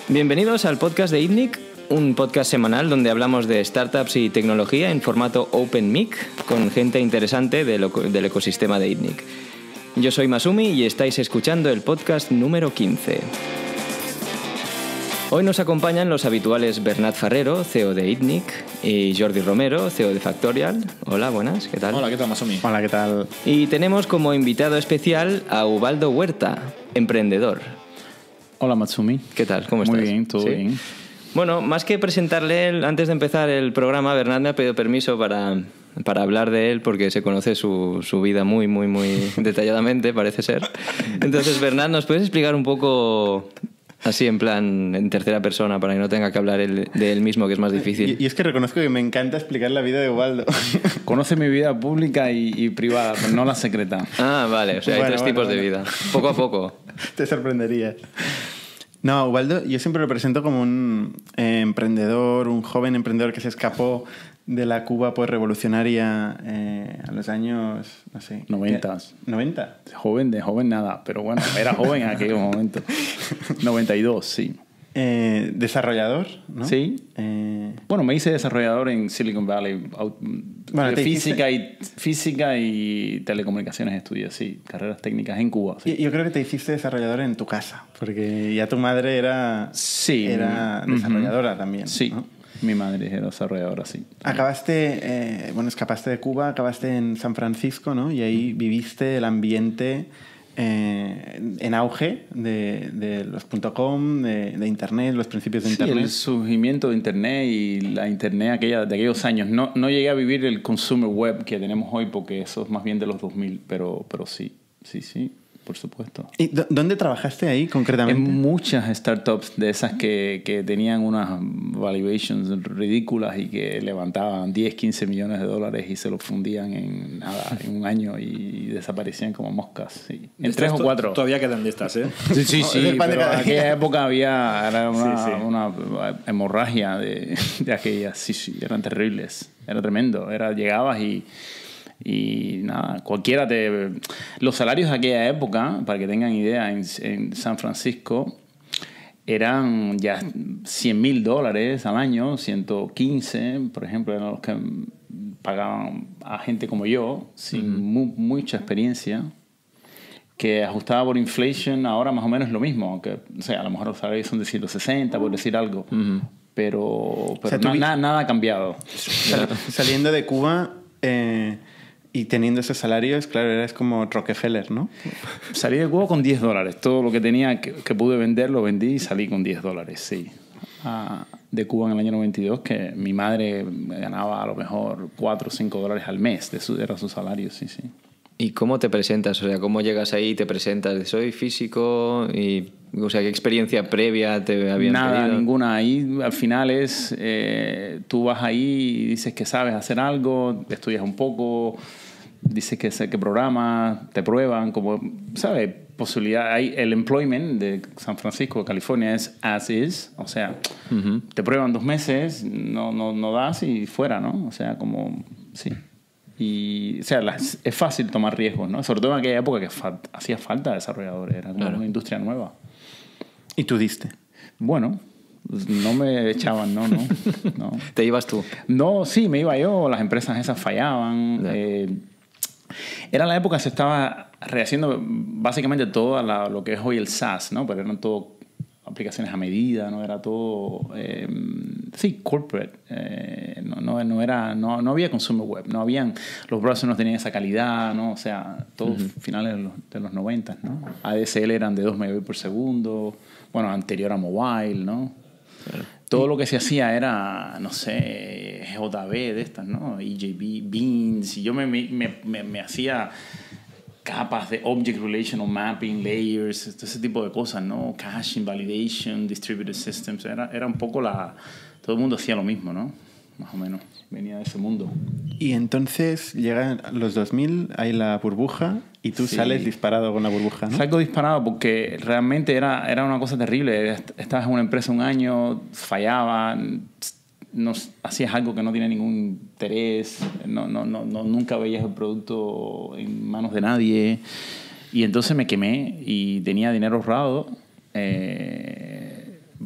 Bienvenidos al podcast de ITNIC, un podcast semanal donde hablamos de startups y tecnología en formato Open Mic con gente interesante del ecosistema de ITNIC. Yo soy Masumi y estáis escuchando el podcast número 15. Hoy nos acompañan los habituales Bernat Ferrero, CEO de ITNIC, y Jordi Romero, CEO de Factorial. Hola, buenas, ¿qué tal? Hola, ¿qué tal, Masumi? Hola, ¿qué tal? Y tenemos como invitado especial a Ubaldo Huerta, emprendedor. Hola, Matsumi. ¿Qué tal? ¿Cómo estás? Muy bien, todo bien. Bueno, más que presentarle, antes de empezar el programa, Bernat me ha pedido permiso para hablar de él porque se conoce su vida muy detalladamente, parece ser. Entonces, Bernat, ¿nos puedes explicar un poco así en plan en tercera persona para que no tenga que hablar de él mismo, que es más difícil? Y es que reconozco que me encanta explicar la vida de Ubaldo. Conoce mi vida pública y privada, pero no la secreta. Ah, vale, o sea, hay tres tipos de vida. Poco a poco. Te sorprenderías. No, Ubaldo, yo siempre lo presento como un emprendedor, un joven emprendedor que se escapó de la Cuba pues revolucionaria a los años, no sé... 90. ¿90? Joven nada, pero bueno, era joven en aquel momento. 92, sí. Desarrollador, ¿no? Sí. Bueno, me hice desarrollador en Silicon Valley. Bueno, física y telecomunicaciones estudié, sí. Carreras técnicas en Cuba. Sí. Yo creo que te hiciste desarrollador en tu casa, porque ya tu madre era desarrolladora también. Sí. ¿no? Mi madre era desarrolladora, sí. Escapaste de Cuba, acabaste en San Francisco, ¿no? Y ahí viviste el ambiente en auge de los .com, de Internet, los principios de Internet. Sí, el surgimiento de Internet y la Internet de aquellos años. No llegué a vivir el consumer web que tenemos hoy porque eso es más bien de los 2000, pero sí, por supuesto. ¿Y dónde trabajaste ahí concretamente? En muchas startups de esas que tenían unas valuations ridículas y que levantaban 10, 15 millones de dólares y se los fundían en un año y desaparecían como moscas. Sí. En 3 o 4. Todavía quedan de estas, ¿eh? Sí, pero en aquella época era una hemorragia de aquellas. Sí, eran terribles. Era tremendo. Llegabas y nada, los salarios de aquella época, para que tengan idea, en San Francisco eran ya $100,000 al año, 115, por ejemplo, eran los que pagaban a gente como yo, sin mucha experiencia, que ajustaba por inflation, ahora más o menos lo mismo, aunque o sea, a lo mejor los salarios son de 160, por decir algo, pero o sea, nada ha cambiado. Saliendo de Cuba... Y teniendo esos salarios, claro, eras como Rockefeller, ¿no? Salí de Cuba con $10. Todo lo que tenía que pude vender, lo vendí y salí con $10, sí. De Cuba en el año 92, que mi madre ganaba a lo mejor $4 o $5 al mes. Era su salario, sí. ¿Y cómo te presentas? O sea, ¿cómo llegas ahí y te presentas? ¿Soy físico? O sea, ¿qué experiencia previa te habían pedido? Ninguna. Ahí al final tú vas ahí y dices que sabes hacer algo, estudias un poco, dices que programas, te prueban, como, ¿sabes? Posibilidad. El employment de San Francisco, California, es as is, o sea, te prueban 2 meses, no das y fuera, ¿no? O sea, como, sí. Y, o sea, es fácil tomar riesgos, ¿no? Sobre todo en aquella época que hacía falta desarrolladores, era como una industria nueva. ¿Y tú diste? Bueno, no me echaban, no. ¿Te ibas tú? No, sí, me iba yo, las empresas esas fallaban. Era la época que se estaba rehaciendo básicamente todo lo que es hoy el SaaS, ¿no? Pero eran todo aplicaciones a medida, no era todo corporate, no había consumer web, los browsers no tenían esa calidad, ¿no? O sea, todos finales de los 90, ¿no? ADSL eran de 2 megabits por segundo, bueno, anterior a mobile, ¿no? Claro. Todo lo que se hacía era, no sé, JB de estas, ¿no? EJB, Beans, y yo me hacía capas de Object Relational Mapping, Layers, ese tipo de cosas, ¿no? Caching, Validation, Distributed Systems. Era un poco todo el mundo hacía lo mismo, ¿no? Más o menos. Venía de ese mundo. Y entonces llegan los 2000, hay la burbuja y tú sales disparado con la burbuja, ¿no? Salgo disparado porque realmente era una cosa terrible. Estabas en una empresa un año, fallaba, hacías algo que no tenía ningún interés, nunca veías el producto en manos de nadie. Y entonces me quemé y tenía dinero ahorrado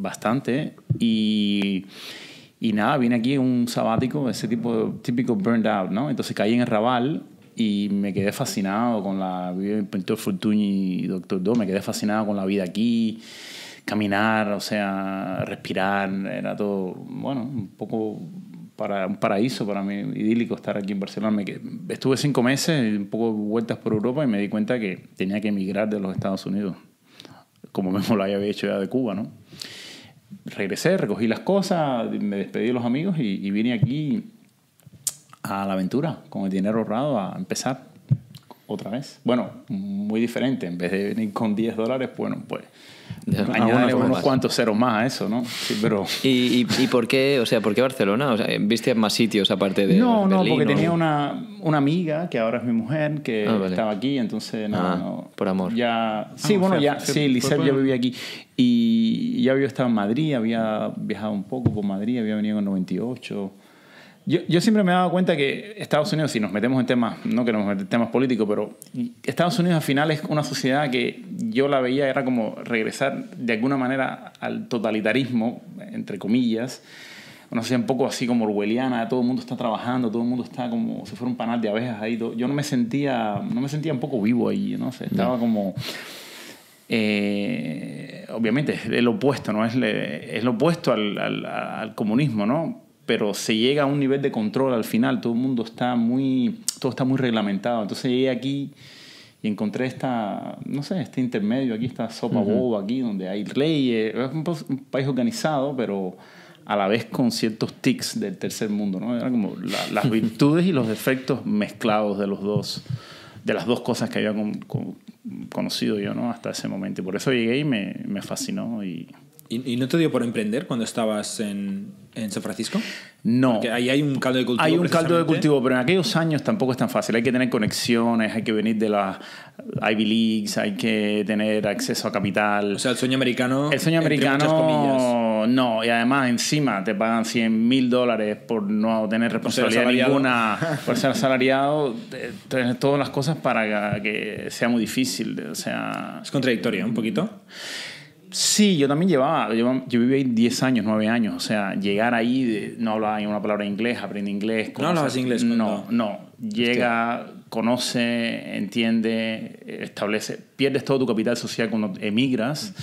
bastante. Y nada, vine aquí un sabático, ese típico burned out, ¿no? Entonces caí en el Raval y me quedé fascinado con la vida del pintor Fortuny y Dr. Do. Me quedé fascinado con la vida aquí, caminar, o sea, respirar. Era todo, bueno, un poco un paraíso para mí, idílico estar aquí en Barcelona. Estuve 5 meses, un poco vueltas por Europa y me di cuenta que tenía que emigrar de los Estados Unidos, como mismo lo había hecho ya de Cuba, ¿no? Regresé, recogí las cosas, me despedí de los amigos y vine aquí a la aventura con el dinero ahorrado a empezar otra vez. Bueno, muy diferente. En vez de venir con $10, bueno, pues añadirle unos cuantos ceros más a eso, ¿no? Sí, pero... ¿Y por qué, o sea, por qué Barcelona? O sea, ¿viste más sitios aparte de No, Berlín, porque tenía una amiga que ahora es mi mujer que estaba aquí, entonces no, por amor. Ya, sí, bueno, ya, sí, Lisette ya vivía aquí y ya había estado en Madrid, había viajado un poco por Madrid, había venido en el 98. Yo siempre me he dado cuenta que Estados Unidos, si nos metemos en temas, no queremos meter temas políticos, pero Estados Unidos al final es una sociedad que yo la veía, era como regresar de alguna manera al totalitarismo, entre comillas, una sociedad un poco así como orwelliana, todo el mundo está trabajando, todo el mundo está como si fuera un panal de abejas ahí. Yo no me sentía un poco vivo ahí, no sé, estaba como... obviamente es el opuesto, ¿no? Es lo opuesto al comunismo, ¿no? Pero se llega a un nivel de control al final, todo está muy reglamentado. Entonces llegué aquí y encontré este intermedio, aquí esta sopa boba aquí, donde hay leyes, es un país organizado, pero a la vez con ciertos tics del tercer mundo, ¿no? Eran como las virtudes y los defectos mezclados de las dos cosas que había conocido yo, ¿no? Hasta ese momento. Y por eso llegué y me fascinó. ¿Y no te dio por emprender cuando estabas en San Francisco? No. Porque ahí hay un caldo de cultivo. Hay un caldo de cultivo, pero en aquellos años tampoco es tan fácil. Hay que tener conexiones, hay que venir de las Ivy Leagues, hay que tener acceso a capital. O sea, el sueño americano... El sueño americano, no. Y además encima te pagan $100,000 por no tener responsabilidad ninguna, por ser asalariado. Tienes todas las cosas para que sea muy difícil. O sea... Es contradictorio, un poquito. Sí, yo también yo viví ahí 10 años, 9 años, o sea, llegar ahí, no hablaba ni una palabra de inglés, aprendí inglés. ¿No hablabas inglés? No, llega, conoce, entiende, establece, pierdes todo tu capital social cuando emigras.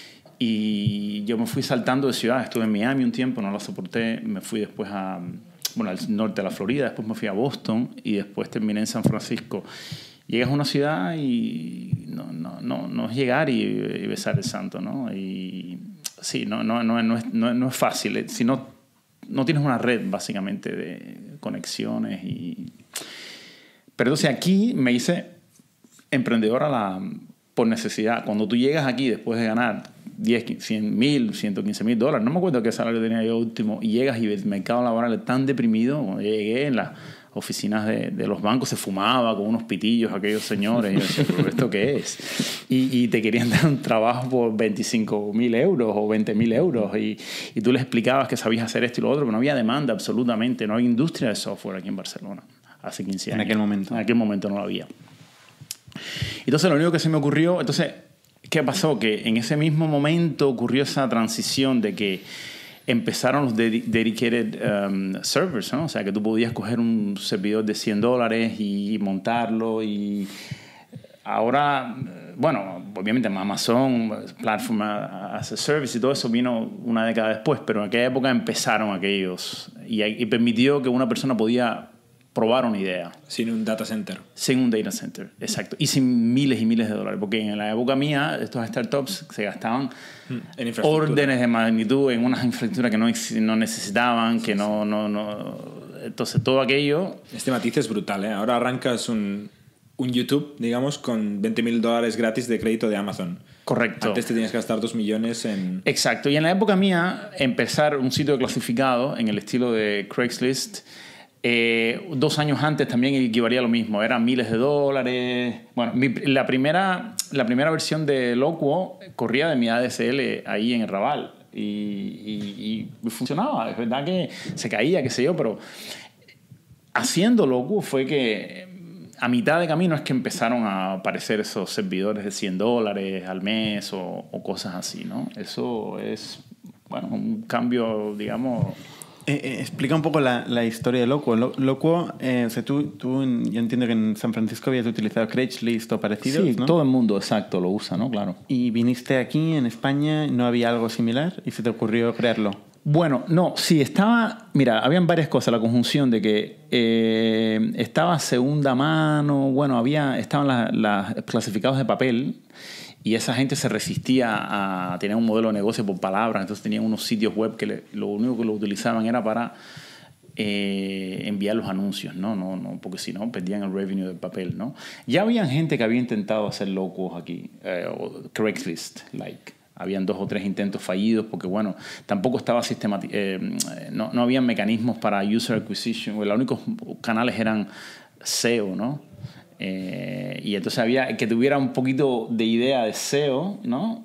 Y yo me fui saltando de ciudad, estuve en Miami un tiempo, no lo soporté, me fui después al norte de la Florida, después me fui a Boston y después terminé en San Francisco. Llegas a una ciudad y no es llegar y besar el santo, ¿no? Y sí, no es fácil. Si no tienes una red, básicamente, de conexiones. Pero entonces aquí me hice emprendedora por necesidad. Cuando tú llegas aquí después de ganar $100,000, $115,000, no me acuerdo qué salario tenía yo último, y llegas y el mercado laboral es tan deprimido. Cuando yo llegué en las oficinas de los bancos se fumaba con unos pitillos aquellos señores, y yo decía, ¿pero esto qué es? Y te querían dar un trabajo por 25,000 euros o 20,000 euros y tú les explicabas que sabías hacer esto y lo otro, pero no había demanda absolutamente, no había industria de software aquí en Barcelona hace 15 años. En aquel momento no lo había. Entonces lo único que se me ocurrió, ¿qué pasó? Que en ese mismo momento ocurrió esa transición de que empezaron los dedicated servers, ¿no? O sea, que tú podías coger un servidor de $100 y montarlo. Y ahora, bueno, obviamente Amazon, Platform as a Service y todo eso vino una década después, pero en aquella época empezaron aquellos y permitió que una persona podía probar una idea. Sin un data center. Sin un data center, exacto. Y sin miles y miles de dólares. Porque en la época mía, estos startups se gastaban órdenes de magnitud en unas infraestructuras que no necesitaban, que no. Entonces, todo aquello... Este matiz es brutal, ¿eh? Ahora arrancas un YouTube, digamos, con $20,000 gratis de crédito de Amazon. Correcto. Antes te tenías que gastar 2 millones en... Exacto. Y en la época mía, empezar un sitio clasificado en el estilo de Craigslist... 2 años antes también equivalía a lo mismo, eran miles de dólares. Bueno, la primera versión de Loquo corría de mi ADSL ahí en el Raval y funcionaba. Es verdad que se caía, qué sé yo, pero haciendo Loquo fue que a mitad de camino es que empezaron a aparecer esos servidores de $100 al mes o cosas así, ¿no? Eso es bueno, un cambio, digamos... Explica un poco la historia de Loquo. Loquo, o sea, yo entiendo que en San Francisco habías utilizado Craigslist o parecidos, Sí, ¿no? todo el mundo, exacto, lo usa, ¿no? Claro. Y viniste aquí, en España, ¿no había algo similar? ¿Y se te ocurrió crearlo? Bueno, no, sí, estaba... Mira, habían varias cosas. La conjunción de que estaba segunda mano, bueno, estaban las clasificados de papel y esa gente se resistía a tener un modelo de negocio por palabras. Entonces tenían unos sitios web que lo único que lo utilizaban era para enviar los anuncios, ¿no? Porque si no, perdían el revenue del papel, ¿no? Ya habían gente que había intentado hacer locos aquí, o Craigslist, Habían 2 o 3 intentos fallidos porque, bueno, tampoco estaba no habían mecanismos para user acquisition. Los únicos canales eran SEO, ¿no? Y entonces había que tuviera un poquito de idea de SEO, ¿no?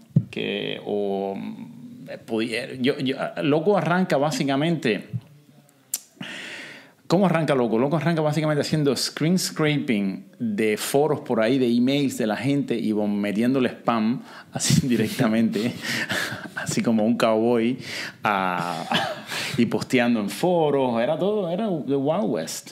Loco arranca básicamente... ¿Cómo arranca Loco? Loco arranca básicamente haciendo screen scraping de foros por ahí, de emails de la gente y metiéndole spam así directamente, así como un cowboy, y posteando en foros. Era the Wild West.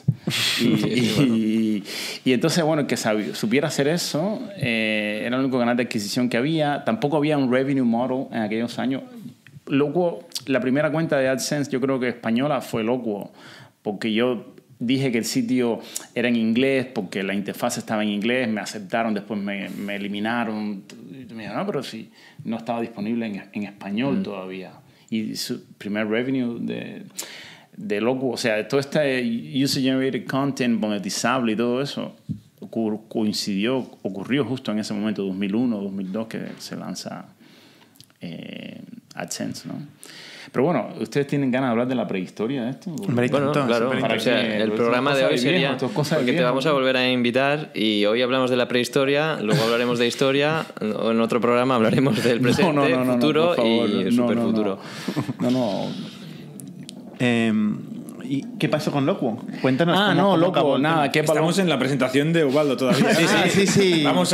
Y entonces, bueno, el que supiera hacer eso era el único canal de adquisición que había. Tampoco había un revenue model en aquellos años. Loco, la primera cuenta de AdSense, yo creo que española, fue Loco, porque yo dije que el sitio era en inglés, porque la interfaz estaba en inglés, me aceptaron, después me eliminaron. Me dijeron, no, pero sí, no estaba disponible en español todavía. Y su primer revenue de Loco, o sea, todo este user-generated content monetizable y todo eso, ocurrió justo en ese momento, 2001, 2002, que se lanza AdSense, ¿no? Pero bueno, ¿ustedes tienen ganas de hablar de la prehistoria de esto? Bueno, claro. O sea, el programa de hoy sería... Porque te vamos a volver a invitar y hoy hablamos de la prehistoria, luego hablaremos de historia, o en otro programa hablaremos del presente, futuro y superfuturo. No. ¿Y qué pasó con Loquo? Cuéntanos. Loco, nada. Estamos en la presentación de Ubaldo todavía. Sí. Vamos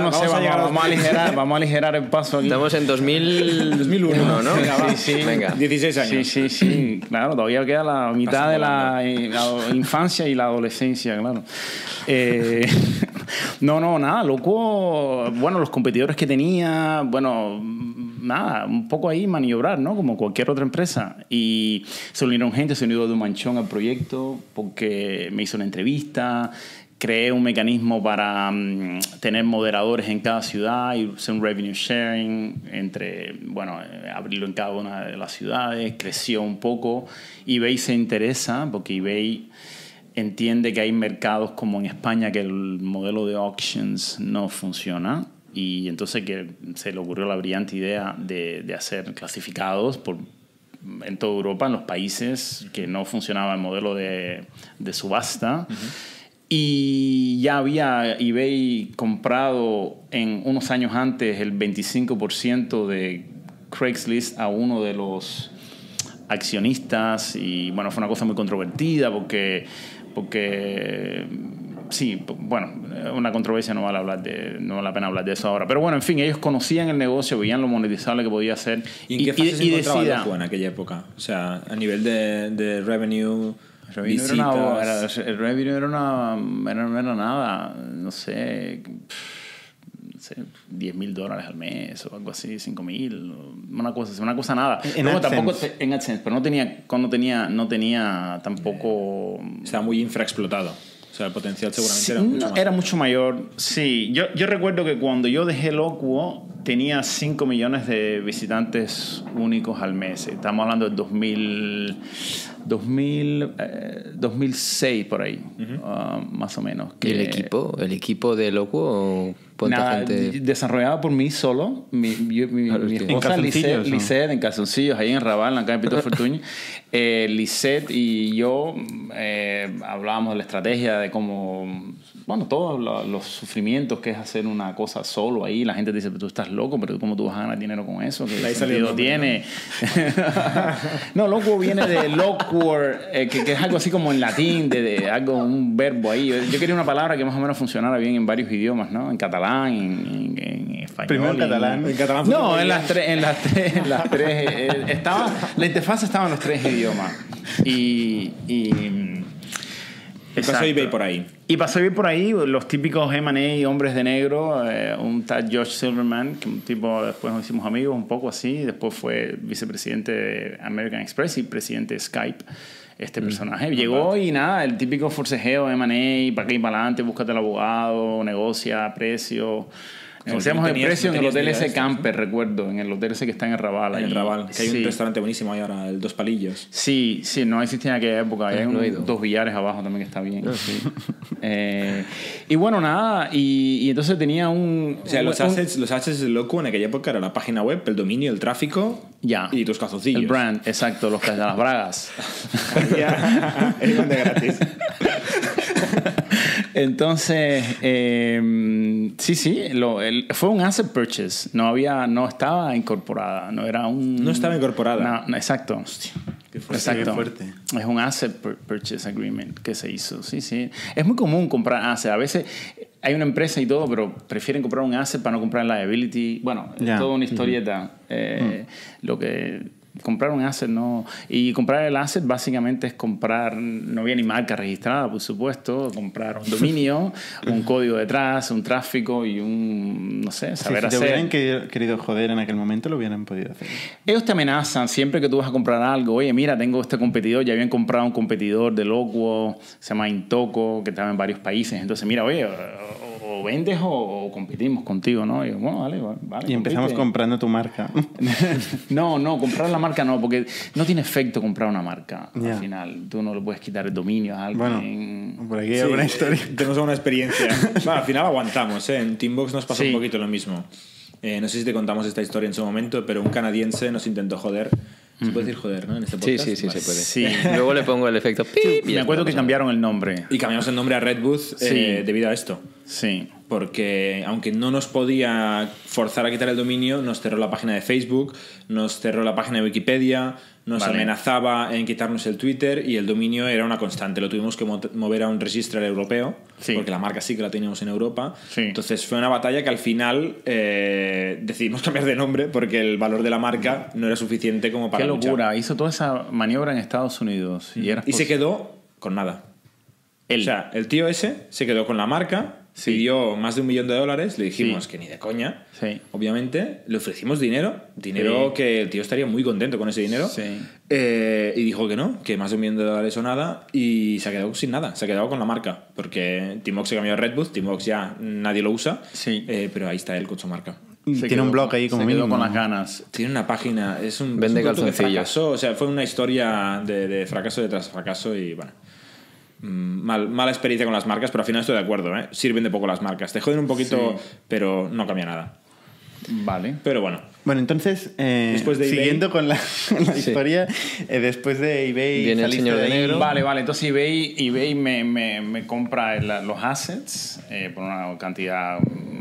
a aligerar el paso aquí. Estamos en 2001, ¿no? Venga. 16 años. Sí. Claro, todavía queda la mitad de la infancia y la adolescencia, claro. Nada, Loco. Bueno, los competidores que tenía, nada, un poco ahí maniobrar, ¿no? Como cualquier otra empresa. Y se unieron gente, se unió de un manchón al proyecto porque me hizo una entrevista, creé un mecanismo para tener moderadores en cada ciudad y hacer un revenue sharing abrirlo en cada una de las ciudades. Creció un poco. eBay se interesa porque eBay entiende que hay mercados como en España que el modelo de auctions no funciona. Y entonces que se le ocurrió la brillante idea de hacer clasificados en toda Europa, en los países que no funcionaba el modelo de subasta. Uh-huh. Y ya había eBay comprado unos años antes el 25% de Craigslist a uno de los accionistas. Y bueno, fue una cosa muy controvertida porque sí, una controversia, no vale la pena hablar de eso ahora. Pero bueno, en fin, ellos conocían el negocio, veían lo monetizable que podía hacer. ¿Y en qué fase se encontraba Loco en aquella época? O sea, a nivel de revenue, visitas... El revenue era nada, no sé, $10,000 al mes o algo así, $5,000, una cosa nada. En AdSense, pero no tenía tampoco... Estaba muy infraexplotado. O sea, el potencial seguramente era mucho mayor. Sí, yo recuerdo que cuando yo dejé Loquo tenía 5 millones de visitantes únicos al mes. Estamos hablando de 2006 por ahí, más o menos. ¿Y el equipo de Loquo? Gente... desarrollado por mí solo. Mi esposa Lisette, en calzoncillos, ahí en Raval, acá en Pito Fortuny. Lisette y yo hablábamos de la estrategia, de cómo bueno, todos los sufrimientos que es hacer una cosa solo ahí. La gente te dice, tú estás loco, pero ¿cómo tú vas a ganar dinero con eso? ¿Qué sentido tiene? No, loco viene de loquor, que es algo así como en latín, de algo, un verbo ahí. Yo quería una palabra que más o menos funcionara bien en varios idiomas, ¿no? En catalán, en español. Primero en catalán. En catalán No, en las tres la interfaz estaba en los 3 idiomas. Y pasó eBay por ahí. Y pasó eBay por ahí, los típicos M&A, hombres de negro, un tal Josh Silverman, que un tipo, después nos hicimos amigos un poco así, después fue vicepresidente de American Express y presidente de Skype, personaje. Llegó y nada, el típico forcejeo, M&A, para aquí y para adelante, búscate el abogado, negocia, precio. Negociamos el precio en el hotel ese Camper, recuerdo, en el hotel ese que está en el Raval. En el Raval, que hay un restaurante buenísimo ahí ahora, el Dos Palillos. Sí, no existía en aquella época. Hay dos billares abajo también que está bien. Sí. Y bueno, nada, y entonces tenía un... O sea, los assets de Loco en aquella época era la página web, el dominio, el tráfico y tus calzoncillos. El brand, exacto, los de las bragas. Ya, el de gratis. Entonces, fue un asset purchase. No estaba incorporada. No estaba incorporada. No, exacto. Hostia, qué fuerte, exacto. Qué fuerte. Es un asset purchase agreement que se hizo. Sí. Es muy común comprar asset. A veces hay una empresa y todo, pero prefieren comprar un asset para no comprar liability. Bueno, es toda una historieta. Lo que... Comprar un asset no... Y comprar el asset básicamente es comprar... No había ni marca registrada, por supuesto. Comprar un dominio, un código detrás, un tráfico y un... No sé, saber hacer... Si te hubieran querido joder en aquel momento, lo hubieran podido hacer. Ellos te amenazan siempre que tú vas a comprar algo. Oye, mira, tengo este competidor. Ya habían comprado un competidor de Loquo, se llama Intoco, que estaba en varios países. Entonces, mira, oye... O vendes o competimos contigo, ¿no? Y yo, bueno, vale. Y empezamos comprando tu marca. No, comprar la marca no, porque no tiene efecto comprar una marca al final. Tú no le puedes quitar el dominio a alguien. Bueno, por aquí hay alguna historia. Tenemos alguna experiencia. Bueno, al final aguantamos, ¿eh? En Teambox nos pasó un poquito lo mismo. No sé si te contamos esta historia en su momento, pero un canadiense nos intentó joder. Se puede decir joder, ¿no? En este podcast. Sí, vale. se puede. Sí. Luego le pongo el efecto pip. Me acuerdo que cambiaron el nombre. Y cambiamos el nombre a Redbooth debido a esto. Sí. Porque aunque no nos podía forzar a quitar el dominio, nos cerró la página de Facebook, nos cerró la página de Wikipedia, nos amenazaba en quitarnos el Twitter y el dominio era una constante. Lo tuvimos que mover a un registro europeo, porque la marca sí que la teníamos en Europa. Sí. Entonces fue una batalla que al final decidimos cambiar de nombre porque el valor de la marca no era suficiente como para Qué locura. luchar. Hizo toda esa maniobra en Estados Unidos. Y se quedó con nada. O sea, el tío ese se quedó con la marca. Pidió más de $1 millón, le dijimos que ni de coña, obviamente, le ofrecimos dinero que el tío estaría muy contento con ese dinero, y dijo que no, que más de $1 millón o nada, y se ha quedado sin nada, se ha quedado con la marca, porque Teambox se cambió a Redbooth, Teambox ya nadie lo usa, pero ahí está él con su marca. Tiene un blog ahí como mínimo. Con las ganas. Tiene una página, vende calzoncillos. O sea, fue una historia de fracaso detrás de fracaso y bueno... Mala experiencia con las marcas, pero al final estoy de acuerdo, ¿eh? Sirven de poco las marcas. Te joden un poquito, pero no cambia nada. Vale. Pero bueno. Bueno, entonces, después de siguiendo con la historia, después de eBay... Viene el señor de negro. Vale. Entonces eBay me compra los assets por una cantidad...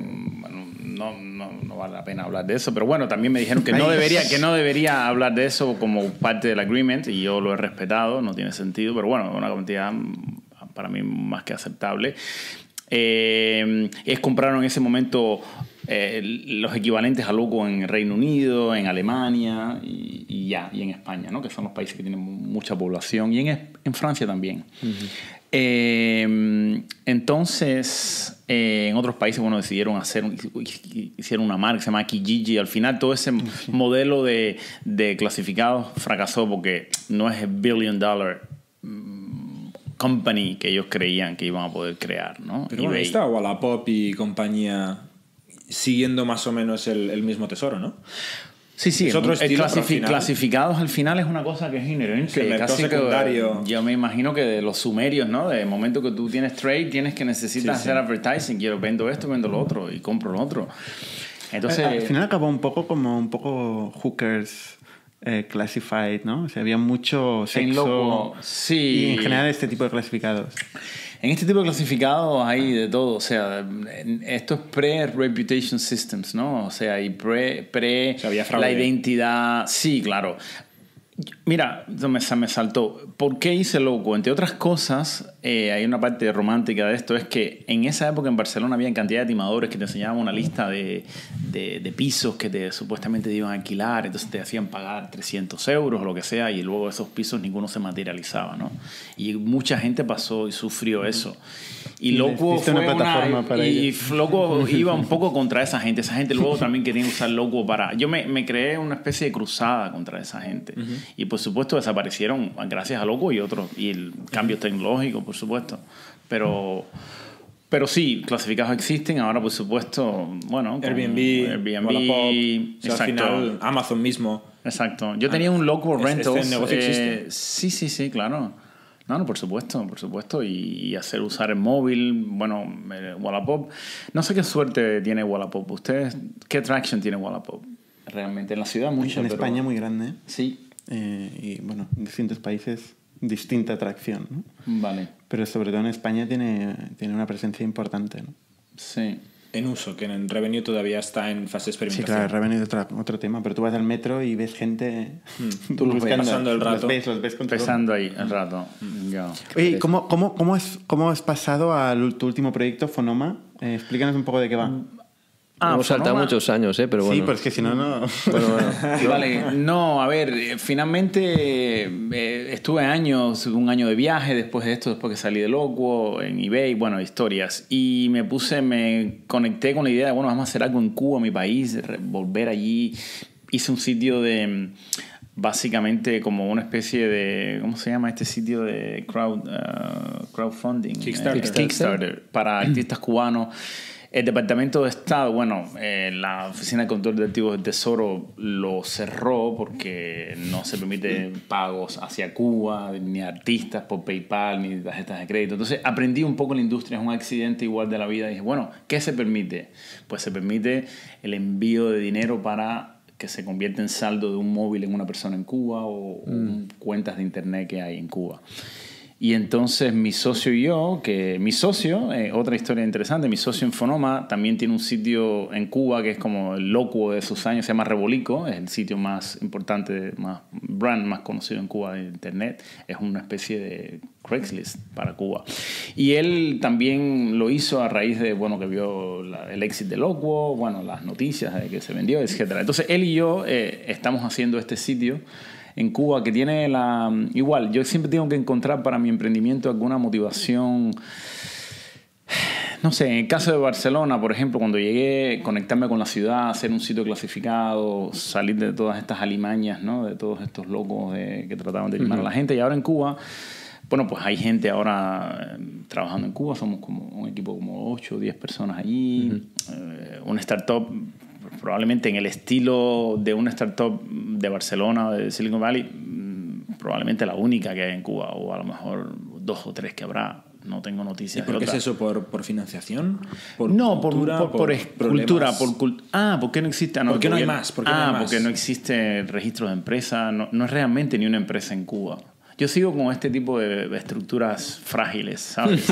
No vale la pena hablar de eso, pero bueno, también me dijeron que no debería hablar de eso como parte del agreement y yo lo he respetado, no tiene sentido, pero bueno, una cantidad para mí más que aceptable. Compraron en ese momento los equivalentes a Loco en Reino Unido, en Alemania y en España, ¿no? Que son los países que tienen mucha población, y en Francia también. Entonces en otros países hicieron una marca que se llama Kijiji. Al final todo ese modelo de clasificados fracasó porque no es el $1 billion company que ellos creían que iban a poder crear, ¿no? Pero bueno, está Wallapop y compañía siguiendo más o menos el mismo tesoro, ¿no? Sí, es otro estilo, clasificados al final es una cosa que es inherente. Sí, el mercado secundario. Yo me imagino que de los sumerios, ¿no? De momento que tú tienes trade, necesitas hacer advertising. Quiero vendo esto, vendo lo otro y compro lo otro. Entonces, al final acabó un poco hookers classified, ¿no? O sea, había mucho sexo sí. y en general este tipo de clasificados. En este tipo de clasificados hay de todo, o sea, esto es pre-reputation systems, ¿no? O sea, y pre la identidad. Sí, claro. Mira, me saltó. ¿Por qué hice loco? Entre otras cosas, hay una parte romántica de esto, es que en esa época en Barcelona había cantidad de timadores que te enseñaban una lista de pisos que supuestamente te iban a alquilar, entonces te hacían pagar 300 euros o lo que sea, y luego esos pisos ninguno se materializaba, ¿no? Y mucha gente pasó y sufrió eso. Y Loco fue una plataforma para y Loco iba un poco contra esa gente. Esa gente luego también quería usar Loco para... Yo me creé una especie de cruzada contra esa gente. Y por supuesto desaparecieron gracias a Loco y otros. Y el cambio tecnológico, por supuesto. Pero sí, clasificados existen. Ahora, por supuesto, bueno... Airbnb, Wallapop, o sea, al final Amazon mismo. Exacto. Yo tenía un Loco Rentals. ¿Este negocio existe? Sí, claro. No, por supuesto. Y usar el móvil, bueno, Wallapop. No sé qué suerte tiene Wallapop. ¿Ustedes qué traction tiene Wallapop? Realmente en la ciudad mucho. En España muy grande. Sí. Y bueno, en distintos países distinta atracción, ¿no? Vale. Pero sobre todo en España tiene una presencia importante, ¿no? Sí. En uso, que en Revenue todavía está en fase de experimentación. Sí, claro, Revenue es otro tema, pero tú vas al metro y ves gente tú los ves pasando el rato. Los ves pasando ahí el rato. Oye, ¿cómo has pasado a tu último proyecto, Fonoma? Explícanos un poco de qué va. Hemos saltado muchos años, pero bueno. Sí, pues que si no... Bueno. Vale, no, a ver, finalmente estuve un año de viaje después de esto, después que salí de Loco, en eBay, bueno, historias. Y me conecté con la idea de, bueno, vamos a hacer algo en Cuba, mi país, volver allí. Hice un sitio de... Básicamente como una especie de... ¿Cómo se llama este sitio de crowdfunding? Kickstarter para artistas cubanos. El Departamento de Estado, la Oficina de Control de Activos del Tesoro lo cerró porque no se permite pagos hacia Cuba, ni artistas por PayPal, ni tarjetas de crédito. Entonces aprendí un poco la industria, es un accidente igual de la vida. Y dije, ¿qué se permite? Pues se permite el envío de dinero para que se convierta en saldo de un móvil en una persona en Cuba o cuentas de internet que hay en Cuba. Y entonces mi socio y yo, otra historia interesante, mi socio en Fonoma también tiene un sitio en Cuba que es como el loco de sus años, se llama Rebolico, es el sitio más importante, brand más conocido en Cuba de internet, es una especie de Craigslist para Cuba. Y él también lo hizo a raíz de, que vio el éxito de Loco, las noticias de que se vendió, etc. Entonces él y yo estamos haciendo este sitio en Cuba que tiene igual, yo siempre tengo que encontrar para mi emprendimiento alguna motivación. No sé, en el caso de Barcelona, por ejemplo, cuando llegué, conectarme con la ciudad, hacer un sitio clasificado, salir de todas estas alimañas, ¿no? De todos estos locos que trataban de llamar a la gente. Y ahora en Cuba, pues hay gente ahora trabajando en Cuba, somos como un equipo como 8 o 10 personas allí, una startup probablemente en el estilo de una startup de Barcelona o de Silicon Valley, probablemente la única que hay en Cuba, o a lo mejor 2 o 3 que habrá. No tengo noticias. ¿Y por qué es eso? ¿Por financiación? ¿Por cultura? ¿Por cultura? ¿Por qué no existe? ¿Por qué no hay más? Porque no existe registro de empresa. No es realmente ni una empresa en Cuba. Yo sigo con este tipo de estructuras frágiles, ¿sabes?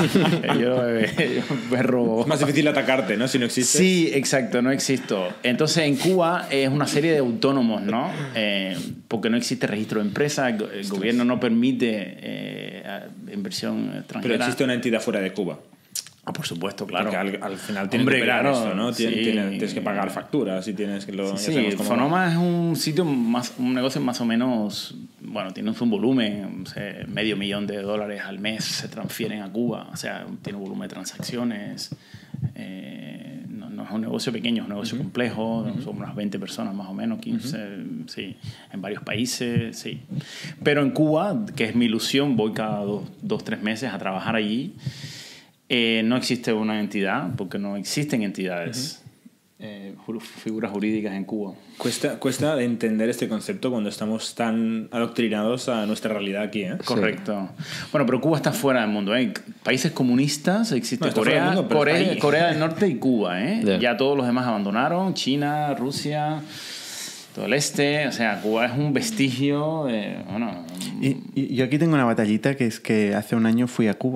Es más difícil atacarte, ¿no? Si no existes. Sí, exacto, no existo. Entonces, en Cuba es una serie de autónomos, ¿no? Porque no existe registro de empresa, el gobierno no permite inversión extranjera. Pero existe una entidad fuera de Cuba. Por supuesto, claro. Porque al final tienes que operar esto, ¿no? Tienes que pagar facturas y tienes que Fonoma es un sitio, un negocio más o menos... tienes un volumen, $500,000 al mes se transfieren a Cuba. O sea, tiene un volumen de transacciones. No es un negocio pequeño, es un negocio complejo. Somos unas 20 personas más o menos, 15, sí. En varios países, sí. Pero en Cuba, que es mi ilusión, voy cada 2-3 meses a trabajar allí. No existe una entidad, porque no existen entidades, figuras jurídicas en Cuba. Cuesta entender este concepto cuando estamos tan adoctrinados a nuestra realidad aquí, ¿eh? Correcto. Pero Cuba está fuera del mundo. Países comunistas, existe Corea del Norte y Cuba. Ya todos los demás abandonaron, China, Rusia... todo el este, o sea, Cuba es un vestigio de... Y yo aquí tengo una batallita, que es que hace un año fui a Cuba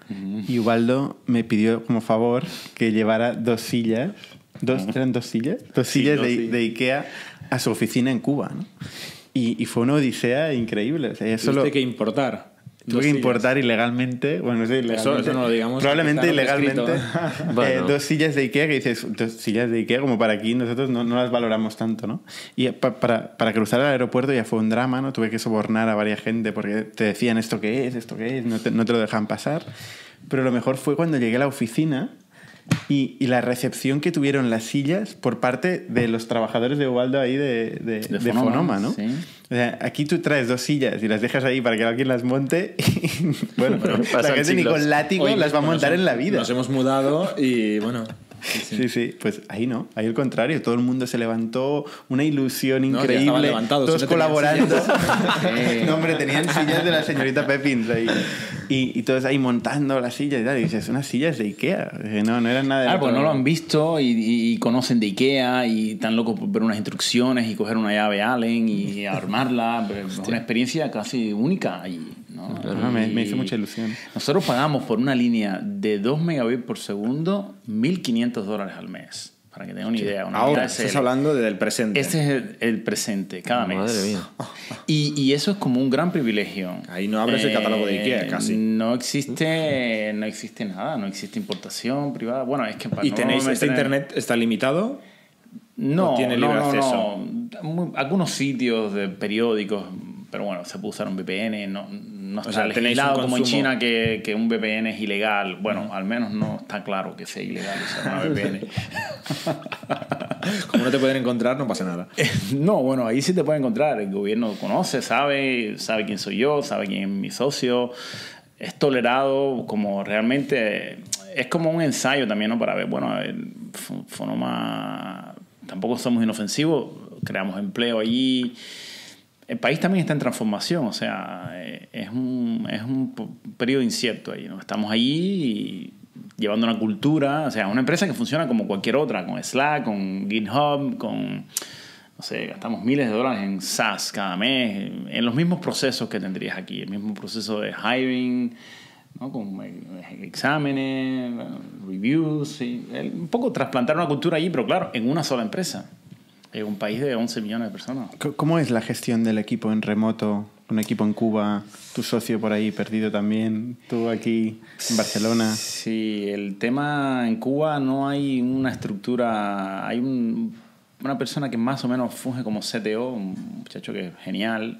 y Ubaldo me pidió como favor que llevara 2 sillas. ¿Eran 2 sillas? 2 sillas de Ikea a su oficina en Cuba, ¿no? Y fue una odisea increíble. O sea, Tuviste que importar. Tuve que importar ilegalmente. Bueno, no sé, ilegalmente. Eso no lo digamos. Probablemente ilegalmente. Bueno. 2 sillas de Ikea que dices, 2 sillas de Ikea como para aquí, nosotros no las valoramos tanto, ¿no? Y para cruzar el aeropuerto ya fue un drama, ¿no? Tuve que sobornar a varias gente porque te decían esto qué es, no te lo dejan pasar. Pero lo mejor fue cuando llegué a la oficina y la recepción que tuvieron las sillas por parte de los trabajadores de Ubaldo ahí de Fonoma, ¿no? Sí. O sea, aquí tú traes 2 sillas y las dejas ahí para que alguien las monte y, bueno, la gente ni con látigo las va a montar en la vida. Nos hemos mudado y, bueno... Sí, pues ahí no, ahí al contrario, todo el mundo se levantó, una ilusión increíble, todos colaborando. No, hombre, tenían sillas de la señorita Pepins ahí y todos ahí montando las sillas y tal, y dices, unas sillas de Ikea, no eran nada de... Claro, pues no lo han visto y conocen de Ikea y están locos por ver unas instrucciones y coger una llave Allen y armarla, es una experiencia casi única allí, ¿no? Claro, me hizo mucha ilusión. Nosotros pagamos por una línea de 2 megabits por segundo $1,500 al mes. Para que tengan una idea. Ahora estás hablando del presente. Este es el presente, cada mes. Madre mía. Y eso es como un gran privilegio. Ahí no abres el catálogo de Ikea, casi. No existe nada, no existe importación privada. Bueno, es que... ¿Y tenéis este internet está limitado? No, tiene libre acceso. Algunos sitios de periódicos, pero bueno, se puede usar un VPN, no está legislado como en China que un VPN es ilegal. Bueno, al menos no está claro que sea ilegal usar una VPN. Como no te pueden encontrar, no pasa nada. No, bueno, ahí sí te pueden encontrar. El gobierno conoce, sabe quién soy yo, sabe quién es mi socio. Es tolerado como realmente... Es como un ensayo también, ¿no? Para ver, bueno, a ver, Fonoma... Tampoco somos inofensivos, creamos empleo allí. El país también está en transformación, o sea, es un periodo incierto ahí, ¿no? Estamos allí llevando una cultura, o sea, una empresa que funciona como cualquier otra, con Slack, con GitHub, con, no sé, gastamos miles de dólares en SaaS cada mes, en los mismos procesos que tendrías aquí, el mismo proceso de hiring, ¿no? Con exámenes, reviews, un poco trasplantar una cultura allí, pero claro, en una sola empresa. En un país de 11 millones de personas. ¿Cómo es la gestión del equipo en remoto? Un equipo en Cuba, tu socio por ahí perdido también, tú aquí en Barcelona. Sí, el tema en Cuba no hay una estructura, hay una persona que más o menos funge como CTO, un muchacho que es genial,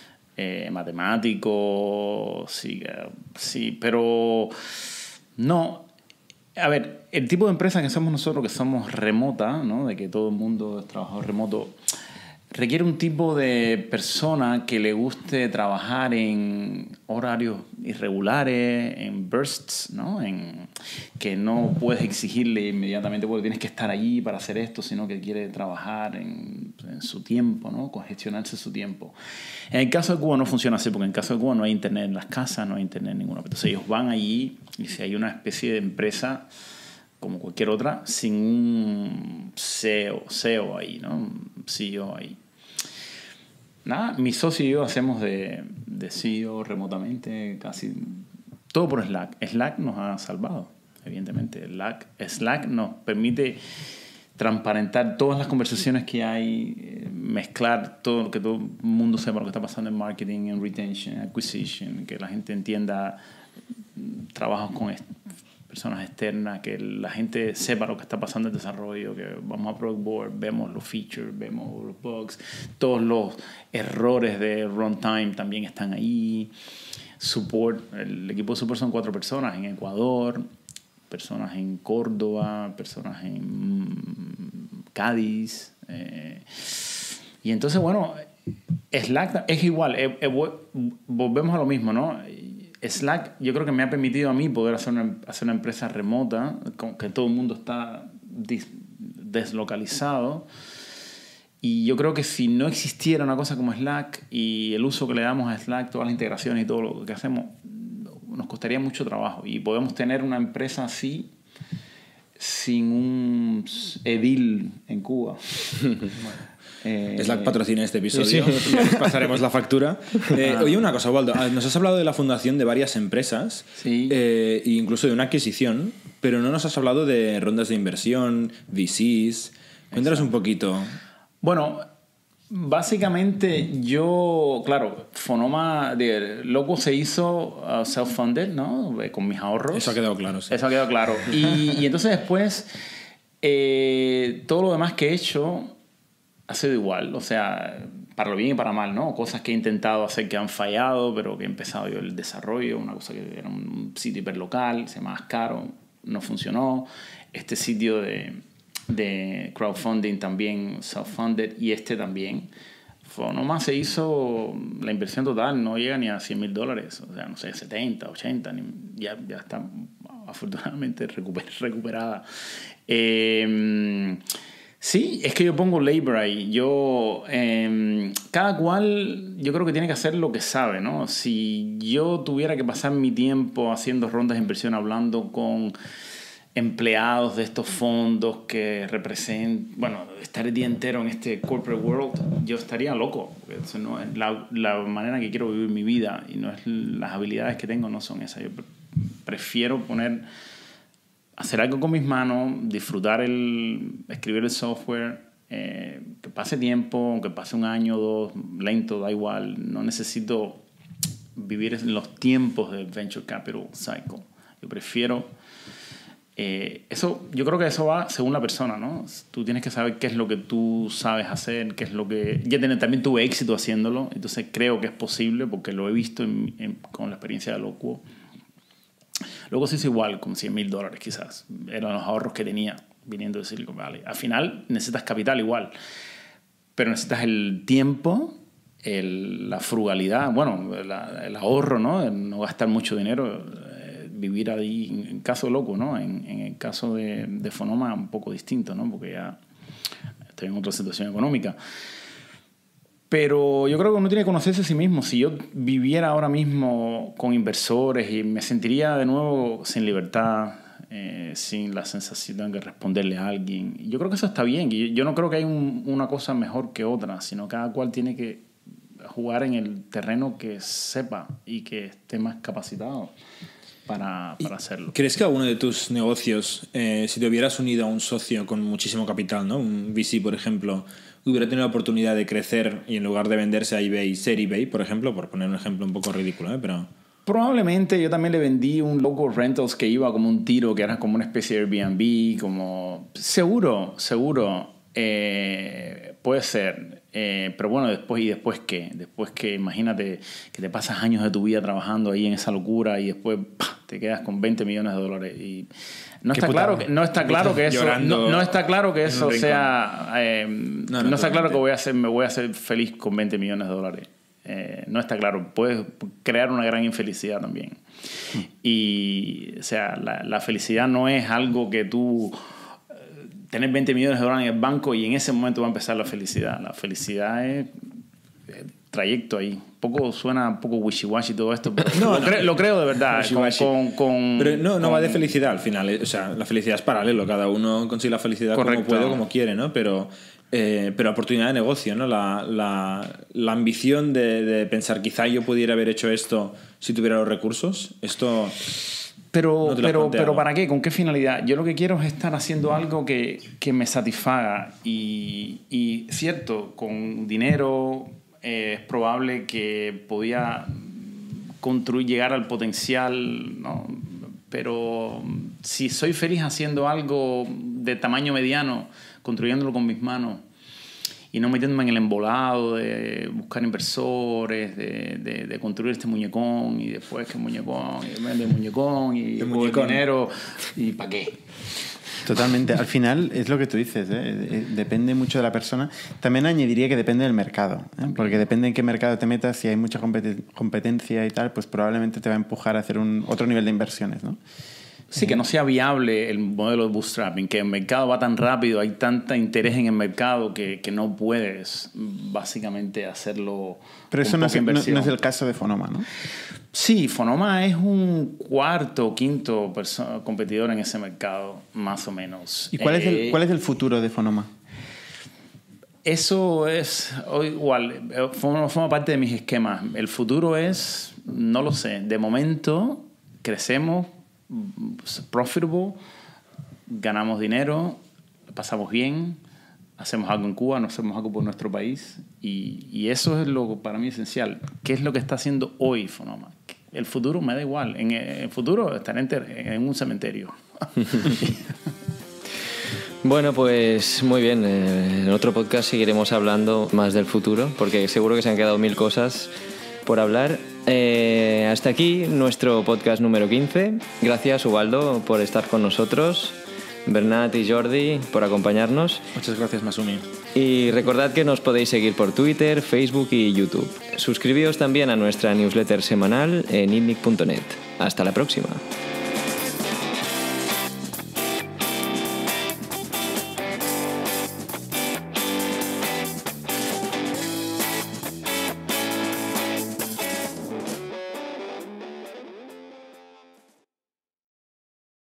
matemático, sí, pero no... A ver, el tipo de empresa que somos nosotros, que somos remota, ¿no? De que todo el mundo es trabajador remoto, requiere un tipo de persona que le guste trabajar en horarios irregulares, en bursts, ¿no? Que no puedes exigirle inmediatamente porque tienes que estar allí para hacer esto, sino que quiere trabajar en su tiempo, ¿no? Congestionarse su tiempo. En el caso de Cuba no funciona así, porque en el caso de Cuba no hay internet en las casas, no hay internet en ninguna. Entonces ellos van allí y si hay una especie de empresa como cualquier otra, sin un CEO ahí, ¿no? Un CEO ahí. Nada, mi socio y yo hacemos de CEO remotamente casi todo por Slack. Slack nos ha salvado, evidentemente. Slack nos permite transparentar todas las conversaciones que hay, mezclar todo, que todo el mundo sepa lo que está pasando en marketing, en retention, acquisition, que la gente entienda trabajos con personas externas, que la gente sepa lo que está pasando en desarrollo, que vamos a Product Board, vemos los features, vemos los bugs, todos los errores de runtime también están ahí. Support, el equipo de support son 4 personas en Ecuador, personas en Córdoba, personas en Cádiz. Y entonces, bueno, Slack es igual. Volvemos a lo mismo, ¿no? Slack yo creo que me ha permitido a mí poder hacer una empresa remota, que todo el mundo está deslocalizado. Y yo creo que si no existiera una cosa como Slack y el uso que le damos a Slack, todas las integraciones y todo lo que hacemos, nos costaría mucho trabajo. Y podemos tener una empresa así sin un edil en Cuba. Slack patrocina este episodio. Sí. Ya pasaremos la factura. Oye, una cosa, Waldo. Nos has hablado de la fundación de varias empresas, sí. E incluso de una adquisición, pero no nos has hablado de rondas de inversión, VCs. Cuéntanos un poquito. Bueno, básicamente claro, Fonoma, Loco se hizo self-funded, ¿no? Con mis ahorros. Eso ha quedado claro, sí. Eso ha quedado claro. Y entonces después, todo lo demás que he hecho ha sido igual. O sea, para lo bien y para mal, ¿no? Cosas que he intentado hacer que han fallado, pero que he empezado yo el desarrollo. Una cosa que era un sitio hiperlocal, se llama Caro, no funcionó. Este sitio de crowdfunding también self-funded, y también. Fonoma se hizo la inversión total, no llega ni a $100,000, o sea, no sé, 70, 80, ya está afortunadamente recuperada. Sí, es que yo pongo labor ahí. Cada cual, yo creo que tiene que hacer lo que sabe, ¿no? Si yo tuviera que pasar mi tiempo haciendo rondas de inversión, hablando con empleados de estos fondos que representan, bueno, estar el día entero en este corporate world, yo estaría loco. Eso no es la manera que quiero vivir mi vida, y no es las habilidades que tengo, no son esas. Yo prefiero hacer algo con mis manos, disfrutar escribir el software, que pase tiempo, aunque pase un año o 2, lento, da igual. No necesito vivir en los tiempos del venture capital cycle. Yo prefiero eso. Yo creo que eso va según la persona, ¿no? Tú tienes que saber qué es lo que tú sabes hacer, qué es lo que... también tuve éxito haciéndolo, entonces creo que es posible porque lo he visto con la experiencia de Locuo. Luego se hizo igual, con $100,000 quizás. Eran los ahorros que tenía viniendo de Silicon Valley. Al final necesitas capital igual, pero necesitas el tiempo, la frugalidad, bueno, el ahorro, ¿no? No gastar mucho dinero, vivir ahí, en caso Loco, ¿no? En el caso de Fonoma, un poco distinto, ¿no? Porque ya estoy en otra situación económica. Pero yo creo que uno tiene que conocerse a sí mismo. Si yo viviera ahora mismo con inversores, y me sentiría de nuevo sin libertad, sin la sensación de responderle a alguien, yo creo que eso está bien. Yo no creo que hay una cosa mejor que otra, sino cada cual tiene que jugar en el terreno que sepa y que esté más capacitado para hacerlo. ¿Crees que alguno de tus negocios, si te hubieras unido a un socio con muchísimo capital, ¿no? Un VC, por ejemplo, hubiera tenido la oportunidad de crecer y en lugar de venderse a eBay, ser eBay, por ejemplo, por poner un ejemplo un poco ridículo, pero... Probablemente yo también le vendí un Local Rentals que iba como un tiro, que era como una especie de Airbnb, como... Seguro, puede ser. Pero bueno, ¿después qué? Después que imagínate que te pasas años de tu vida trabajando ahí en esa locura y después te quedas con $20 millones y no está claro que eso no está claro que eso sea no está claro que me voy a hacer feliz con $20 millones. No está claro. Puedes crear una gran infelicidad también. Y o sea, la felicidad no es algo que tú tener $20 millones en el banco y en ese momento va a empezar la felicidad. La felicidad es trayecto ahí. Suena un poco wishy-washy todo esto, pero lo creo de verdad. Pero no va de felicidad al final. O sea, la felicidad es paralelo. Cada uno consigue la felicidad como puede, como quiere, ¿no? Pero oportunidad de negocio, ¿no? La ambición de pensar, quizá yo pudiera haber hecho esto si tuviera los recursos. Esto... Pero ¿para qué? ¿Con qué finalidad? Yo lo que quiero es estar haciendo algo que me satisfaga. Y cierto, con dinero es probable que podía llegar al potencial, ¿no? Pero si soy feliz haciendo algo de tamaño mediano, construyéndolo con mis manos y no metiéndome en el embolado de buscar inversores, de construir este muñecón y después que muñecón, y vende muñecón y el dinero, ¿y para qué? Totalmente. Al final es lo que tú dices, ¿eh? Depende mucho de la persona. También añadiría que depende del mercado, ¿eh? Porque depende en qué mercado te metas. Si hay mucha competencia y tal, pues probablemente te va a empujar a hacer otro nivel de inversiones, ¿no? Sí, que no sea viable el modelo de bootstrapping, que el mercado va tan rápido, hay tanta interés en el mercado que no puedes básicamente hacerlo. Pero eso no es el caso de Fonoma, ¿no? Sí, Fonoma es un cuarto o quinto competidor en ese mercado, más o menos. ¿Y cuál es el futuro de Fonoma? Eso es igual, forma parte de mis esquemas. El futuro es, no lo sé, de momento crecemos, profitable, ganamos dinero, pasamos bien, hacemos algo en Cuba, no hacemos algo por nuestro país, y eso es lo para mí esencial. ¿Qué es lo que está haciendo hoy Fonoma? El futuro me da igual. En el futuro estaré en un cementerio. Bueno, pues muy bien. En otro podcast seguiremos hablando más del futuro, porque seguro que se han quedado 1000 cosas por hablar. Hasta aquí nuestro podcast número 15. Gracias, Ubaldo, por estar con nosotros. Bernat y Jordi, por acompañarnos. Muchas gracias, Masumi. Y recordad que nos podéis seguir por Twitter, Facebook y YouTube. Suscribíos también a nuestra newsletter semanal en itnic.net. Hasta la próxima.